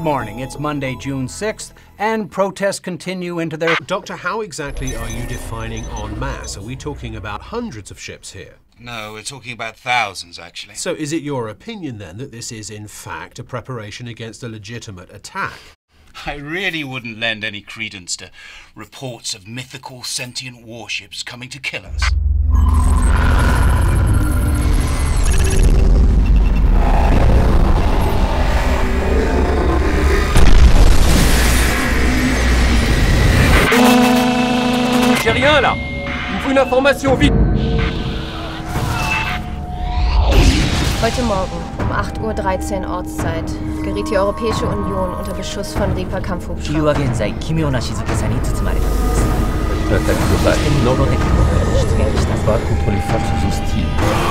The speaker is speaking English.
morning. It's Monday, June 6th, and protests continue into their... Doctor, how exactly are you defining en masse? Are we talking about hundreds of ships here? No, we're talking about thousands, actually. So is it your opinion, then, that this is, in fact, a preparation against a legitimate attack? I really wouldn't lend any credence to reports of mythical sentient warships coming to kill us. J'ai rien là. Il me faut une information vite. Heute Morgen um 8:13 Uhr Ortszeit geriet die Europäische Union unter Beschuss von Reaper-Kampfhubschraubern. 地球は現在奇妙な静けさに包まれています。ノロネックが出現した。